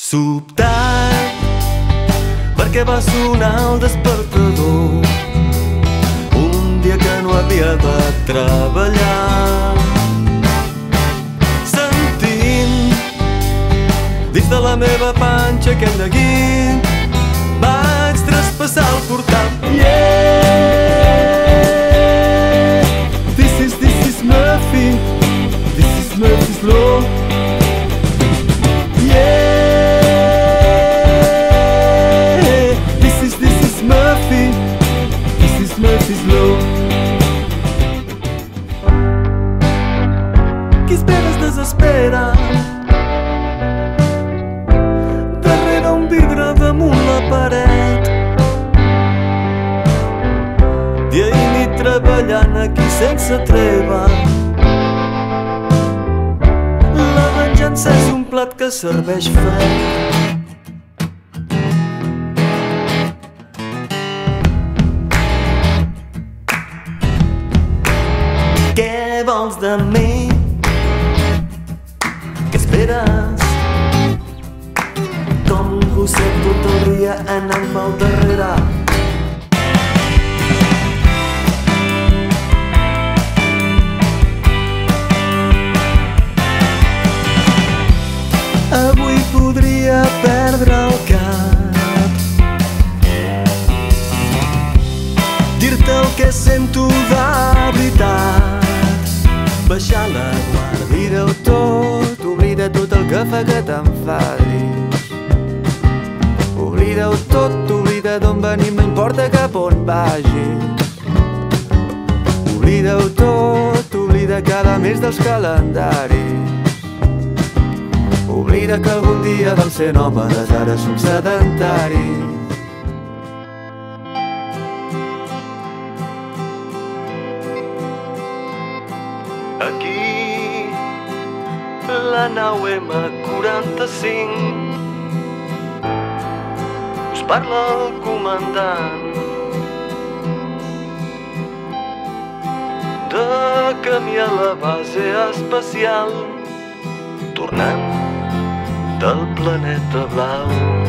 Sobtat, perquè va sonar el despertador un dia que no havia de treballar. Sentint dins de la meva panxa aquest neguit, vaig traspassar el portal. Yeah! This is Murphy, this is Murphy's Law. Yeah! This is Murphy, this is Murphy's Law. Qui espera es desespera darrere un vidre damunt la paret. Dia i nit treballant aquí sense treva. La venjança és un plat que serveix fred. Què vols de mi? Què esperes? Com un gosset tot el dia anant pel darrere. Avui podria perdre el cap, dir-te el que sento de veritat, baixar la guàrdia. Oblida-ho tot, oblida tot el que fa que t'enfadis. Oblida-ho tot, oblida d'on venim, no importa cap on vagis. Oblida-ho tot, oblida cada mes dels calendaris. Oblida que algun dia vam ser nòmades, ara som sedentaris. Aquí, la nau M45, us parla el comandant. De camí a la base espacial, tornant del planeta blau.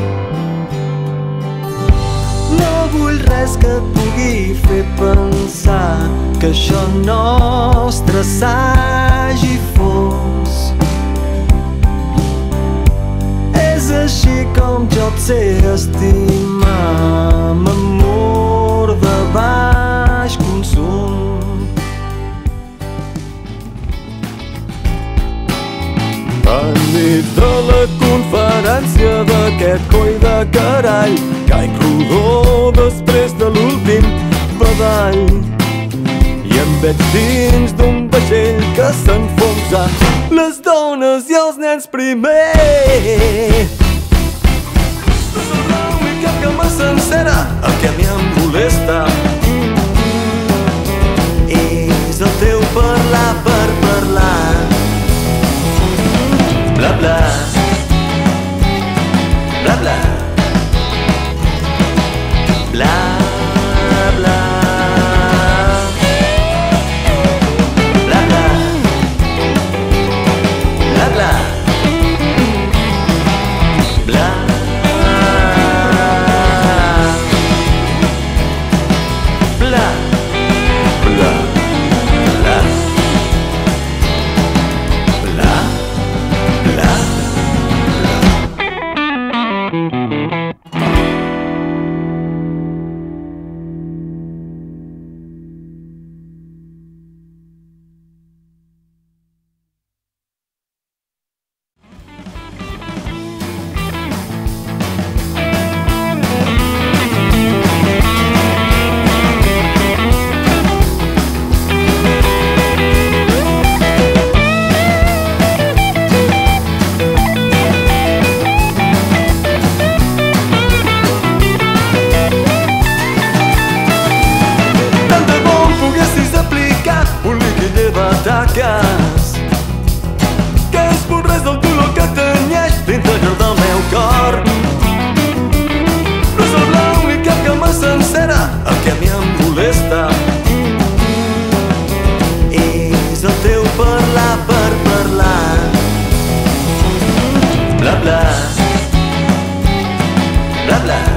No vull res que et pugui fer pensar que això nostre s'hagi fos. És així com jo et sé estimar, m'amor de baix consum. Enmig de la conferència d'aquest coi de carall, caic rodó després de l'últim badall i em veig dins d'un vaixell que s'enfonsa, les dones i els nens primer. Sobre l'única cama sencera, el que a mi em molesta és el teu parlar per parlar. Bla bla, bla bla, bla bla, bla bla, bla bla, bla. parla.